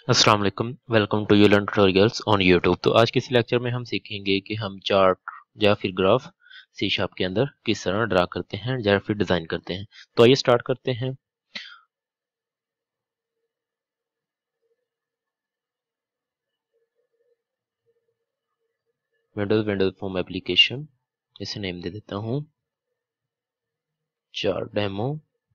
अस्सलाम वालेकुम, welcome to ULearn tutorials on YouTube. तो आज के इस लेक्चर में हम सीखेंगे कि हम चार्ट या फिर ग्राफ सी शार्प के अंदर किस तरह ड्रा करते हैं या फिर डिजाइन करते हैं। तो आइए स्टार्ट करते हैं। विंडोज फॉर्म एप्लीकेशन, इसे नेम दे देता हूँ चार्ट डेमो।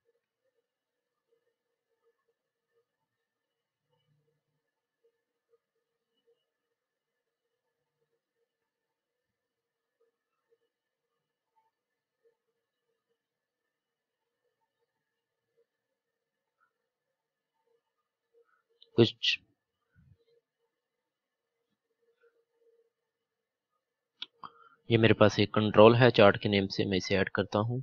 कुछ ये मेरे पास एक कंट्रोल है चार्ट के नेम से, मैं इसे ऐड करता हूँ।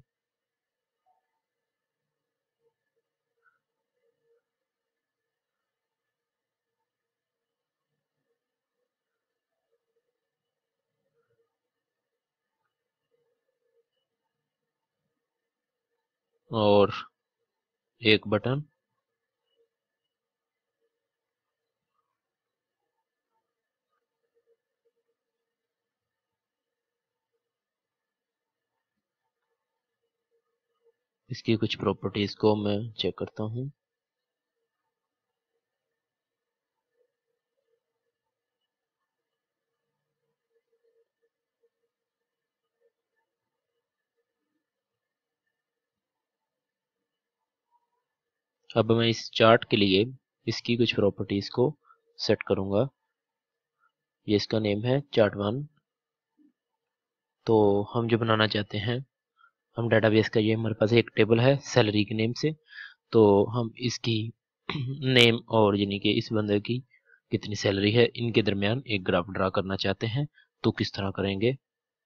और एक बटन, इसकी कुछ प्रॉपर्टीज को मैं चेक करता हूँ। अब मैं इस चार्ट के लिए इसकी कुछ प्रॉपर्टीज को सेट करूंगा। ये इसका नेम है चार्ट वन। तो हम जो बनाना चाहते हैं, हम डेटाबेस का, ये हमारे पास एक टेबल है सैलरी के नेम से। तो हम इसकी नेम और यानी कि इस बंदे की कितनी सैलरी है, इनके दरमियान एक ग्राफ ड्रा करना चाहते हैं। तो किस तरह करेंगे?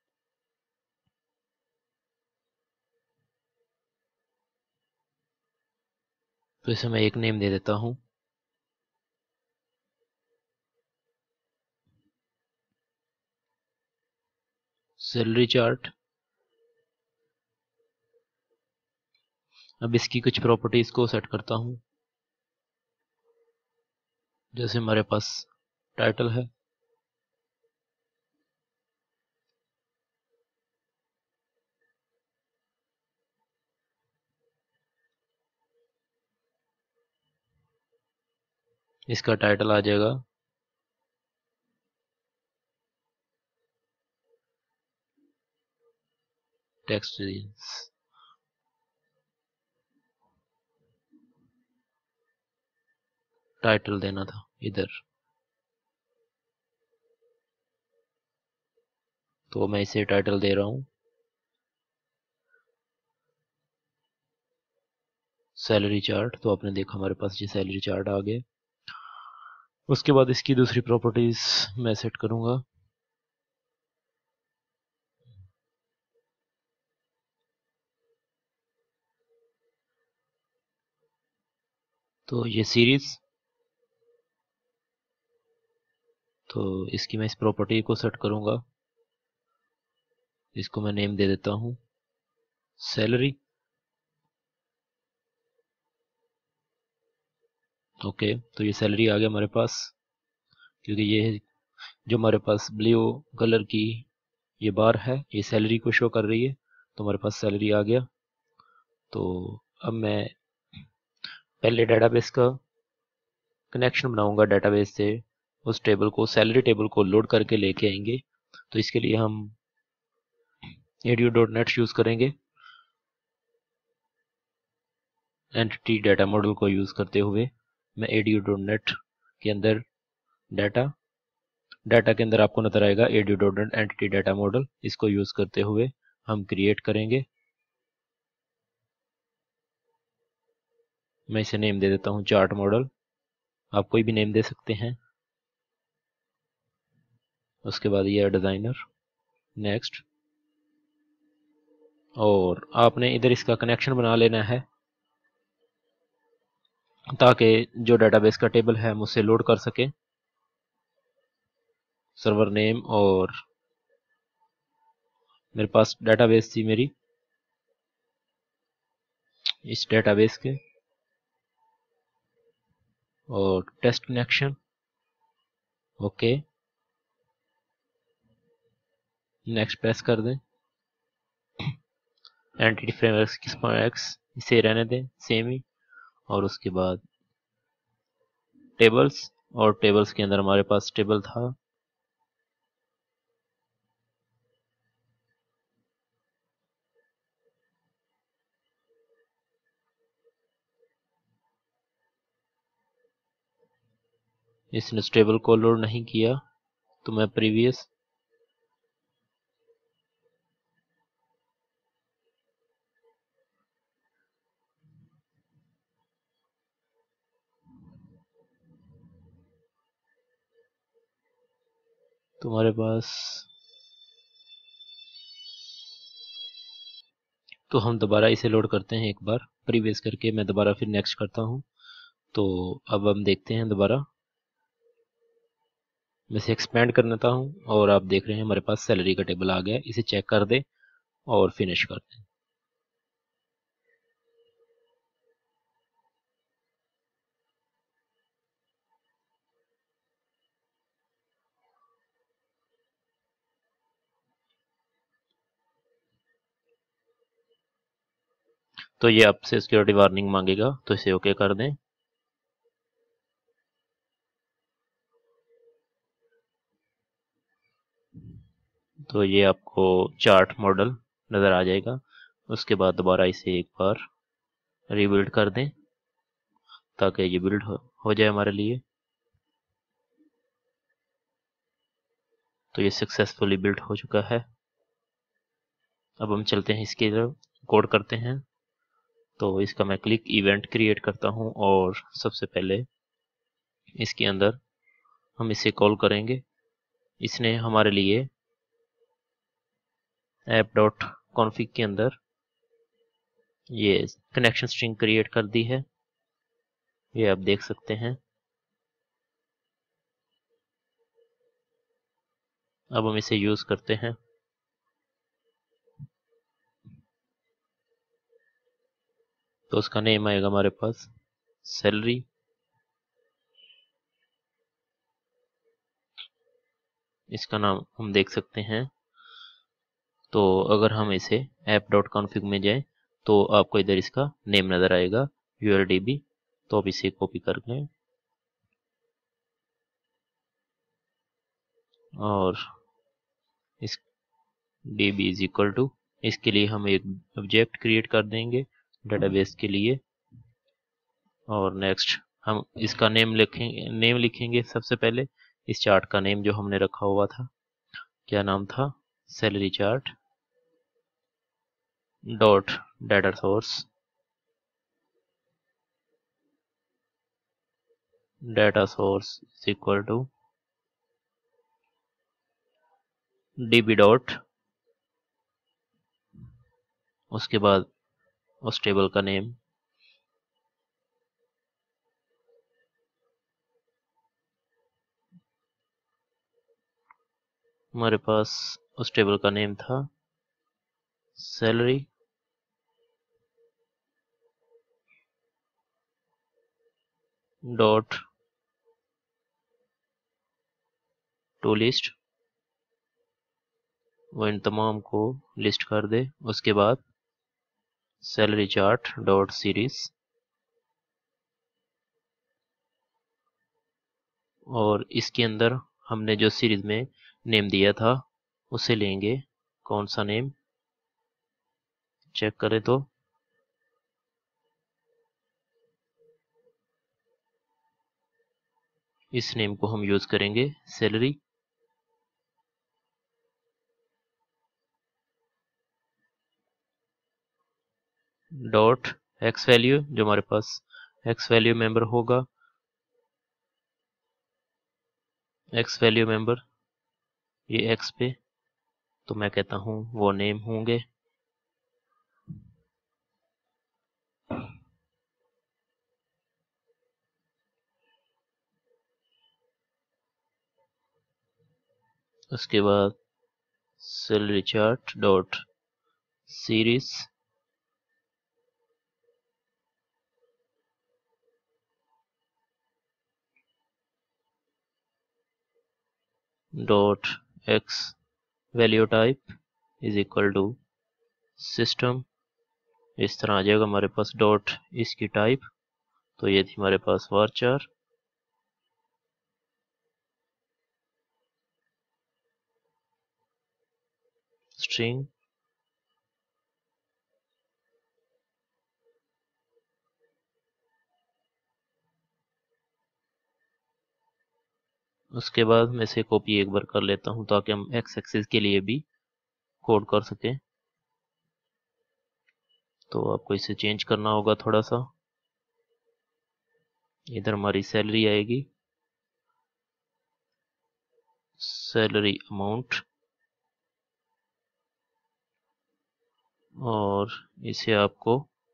तो इसे मैं एक नेम दे देता हूँ सैलरी चार्ट। अब इसकी कुछ प्रॉपर्टीज को सेट करता हूँ। जैसे हमारे पास टाइटल है, इसका टाइटल आ जाएगा टेक्स्ट रीजन्स। टाइटल देना था इधर, तो मैं इसे टाइटल दे रहा हूँ सैलरी चार्ट। तो आपने देखा हमारे पास ये सैलरी चार्ट आ गया। उसके बाद इसकी दूसरी प्रॉपर्टीज मैं सेट करूंगा। तो ये सीरीज, तो इसकी मैं इस प्रॉपर्टी को सेट करूंगा। इसको मैं नेम दे देता हूँ सैलरी। ओके, तो ये सैलरी आ गया हमारे पास, क्योंकि ये जो हमारे पास ब्लू कलर की ये बार है, ये सैलरी को शो कर रही है। तो हमारे पास सैलरी आ गया। तो अब मैं पहले डेटाबेस का कनेक्शन बनाऊंगा, डेटाबेस से उस टेबल को, सैलरी टेबल को लोड करके लेके आएंगे। तो इसके लिए हम edu.net यूज करेंगे, एंटिटी डाटा मॉडल को यूज करते हुए। मैं edu.net के अंदर डाटा डाटा के अंदर आपको नजर आएगा edu.net एंटिटी डाटा मॉडल। इसको यूज करते हुए हम क्रिएट करेंगे। मैं इसे नेम दे देता हूँ चार्ट मॉडल। आप कोई भी नेम दे सकते हैं। उसके बाद ये डिजाइनर, नेक्स्ट। और आपने इधर इसका कनेक्शन बना लेना है, ताकि जो डेटाबेस का टेबल है हम उसे लोड कर सके। सर्वर नेम, और मेरे पास डेटाबेस थी मेरी, इस डेटाबेस के और test connection, okay, next press कर दें। एंटिटी फ्रेमवर्क एक्स इसे रहने दें सेम ही, और उसके बाद टेबल्स, और टेबल्स के अंदर हमारे पास टेबल था, इसने टेबल को लोड नहीं किया तो मैं प्रीवियस तुम्हारे पास, तो हम दोबारा इसे लोड करते हैं, एक बार प्रीवियस करके मैं दोबारा फिर नेक्स्ट करता हूँ। तो अब हम देखते हैं दोबारा, मैं इसे एक्सपेंड कर देता हूँ और आप देख रहे हैं हमारे पास सैलरी का टेबल आ गया। इसे चेक कर दें और फिनिश कर दें। तो ये आपसे सिक्योरिटी वार्निंग मांगेगा, तो इसे ओके कर दें। तो ये आपको चार्ट मॉडल नज़र आ जाएगा। उसके बाद दोबारा इसे एक बार रीबिल्ड कर दें ताकि ये बिल्ड हो जाए हमारे लिए। तो ये सक्सेसफुली बिल्ड हो चुका है। अब हम चलते हैं इसके तरफ, कोड करते हैं। तो इसका मैं क्लिक इवेंट क्रिएट करता हूँ और सबसे पहले इसके अंदर हम इसे कॉल करेंगे। इसने हमारे लिए ऐप डॉट कॉन्फ़िग के अंदर ये कनेक्शन स्ट्रिंग क्रिएट कर दी है, ये आप देख सकते हैं। अब हम इसे यूज करते हैं। तो उसका नेम आएगा हमारे पास सैलरी। इसका नाम हम देख सकते हैं। तो अगर हम इसे ऐप डॉट कॉन्फ़िग में जाएं तो आपको इधर इसका नेम नज़र आएगा URDB। तो अब इसे कॉपी कर लें और इस db इज इक्वल टू, इसके लिए हम एक ऑब्जेक्ट क्रिएट कर देंगे डेटाबेस के लिए। और नेक्स्ट हम इसका नेम लिखेंगे सबसे पहले। इस चार्ट का नेम जो हमने रखा हुआ था, क्या नाम था, salary chart dot data source, data source is equal to db dot, उसके बाद उस टेबल का नेम, हमारे पास उस टेबल का नेम था सैलरी डॉट टू लिस्ट, वो इन तमाम को लिस्ट कर दे। उसके बाद सैलरी चार्ट डॉट सीरीज, और इसके अंदर हमने जो सीरीज में नेम दिया था उसे लेंगे। कौन सा नेम, चेक करें तो इस नेम को हम यूज करेंगे सैलरी डॉट एक्स वैल्यू, जो हमारे पास एक्स वैल्यू मेंबर होगा, एक्स वैल्यू मेंबर ये एक्स पे, तो मैं कहता हूँ वो नेम होंगे। उसके बाद salary chart dot series, dot X value type is equal to system, इस तरह आ जाएगा हमारे पास डॉट इसकी टाइप। तो ये थी हमारे पास varchar, स्ट्रिंग, उसके बाद मैं इसे कॉपी एक बार कर लेता हूं ताकि हम एक्स एक्सिस के लिए भी कोड कर सकें। तो आपको इसे चेंज करना होगा थोड़ा सा। इधर हमारी सैलरी आएगी, सैलरी अमाउंट, और इसे आपको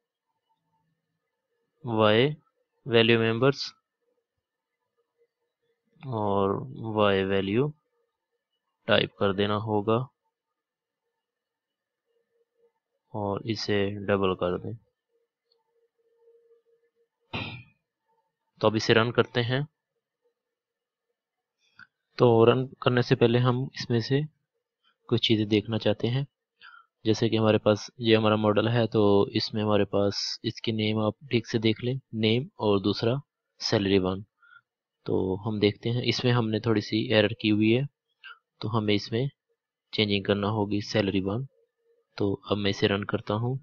वाई वैल्यू मेंबर्स और वाई वैल्यू टाइप कर देना होगा और इसे डबल कर दें। तो अब इसे रन करते हैं। तो रन करने से पहले हम इसमें से कुछ चीज़ें देखना चाहते हैं। जैसे कि हमारे पास ये हमारा मॉडल है, तो इसमें हमारे पास इसके नेम आप ठीक से देख लें, नेम और दूसरा सैलरी वन। तो हम देखते हैं इसमें हमने थोड़ी सी एरर की हुई है, तो हमें इसमें चेंजिंग करना होगी सैलरी वन। तो अब मैं इसे रन करता हूँ।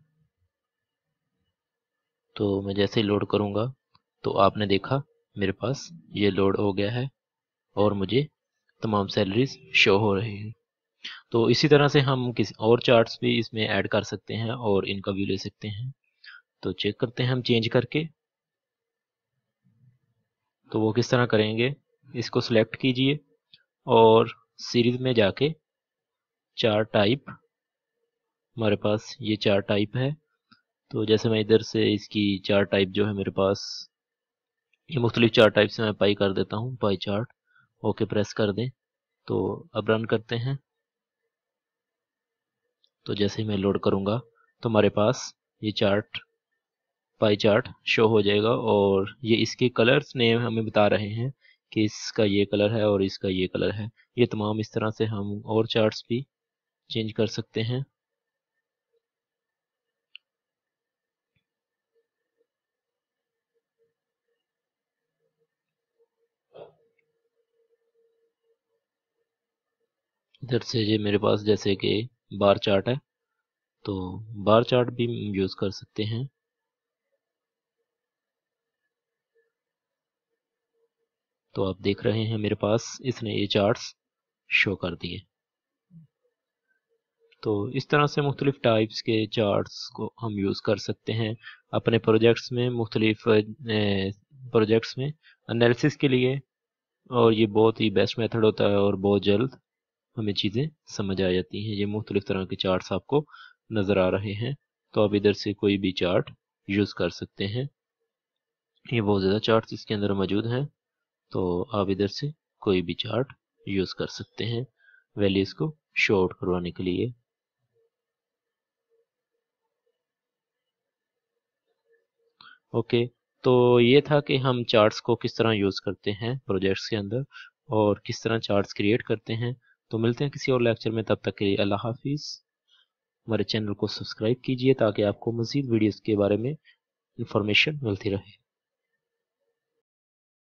तो मैं जैसे ही लोड करूँगा तो आपने देखा मेरे पास ये लोड हो गया है और मुझे तमाम सैलरीज शो हो रही हैं। तो इसी तरह से हम किसी और चार्ट्स भी इसमें ऐड कर सकते हैं और इनका व्यू ले सकते हैं। तो चेक करते हैं हम चेंज करके। तो वो किस तरह करेंगे, इसको सिलेक्ट कीजिए और सीरीज में जाके चार्ट टाइप, हमारे पास ये चार्ट टाइप है। तो जैसे मैं इधर से इसकी चार्ट टाइप जो है मेरे पास, ये मुख्तलिफ चार्ट टाइप से मैं पाई कर देता हूँ, पाई चार्ट। ओके प्रेस कर दें। तो अब रन करते हैं। तो जैसे ही मैं लोड करूँगा तो हमारे पास ये चार्ट, पाई चार्ट शो हो जाएगा और ये इसके कलर्स नेम हमें बता रहे हैं कि इसका ये कलर है और इसका ये कलर है। ये तमाम इस तरह से हम और चार्ट्स भी चेंज कर सकते हैं। इधर से ये मेरे पास जैसे कि बार चार्ट है, तो बार चार्ट भी यूज कर सकते हैं। तो आप देख रहे हैं मेरे पास इसने ये चार्ट्स शो कर दिए। तो इस तरह से मुख्तलिफ टाइप्स के चार्ट्स को हम यूज़ कर सकते हैं अपने प्रोजेक्ट्स में, मुख्तलिफ प्रोजेक्ट्स में एनालिसिस के लिए। और ये बहुत ही बेस्ट मेथड होता है और बहुत जल्द हमें चीज़ें समझ आ जाती हैं। ये मुख्तलिफ तरह के चार्ट्स आपको नज़र आ रहे हैं। तो आप इधर से कोई भी चार्ट यूज़ कर सकते हैं। ये बहुत ज़्यादा चार्ट्स इसके अंदर मौजूद हैं, तो आप इधर से कोई भी चार्ट यूज़ कर सकते हैं वैल्यूज़ को शो आउट करवाने के लिए। ओके, तो ये था कि हम चार्ट्स को किस तरह यूज़ करते हैं प्रोजेक्ट्स के अंदर और किस तरह चार्ट्स क्रिएट करते हैं। तो मिलते हैं किसी और लेक्चर में, तब तक के लिए अल्लाह हाफिज़। हमारे चैनल को सब्सक्राइब कीजिए ताकि आपको मज़ीद वीडियोस के बारे में इंफॉर्मेशन मिलती रहे।